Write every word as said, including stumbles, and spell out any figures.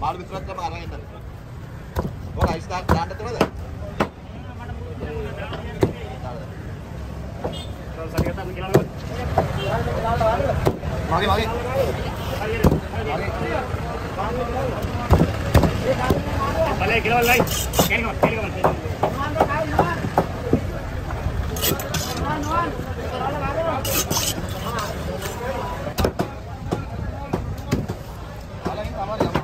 මාළු විතරක් තමයි අරන් එන්නද? ඔය අයිස් දාන්න දාන්න තියෙනවද? මගේ මගේ. भले किलो लाई केनी केनी केनी हालांकि हमारे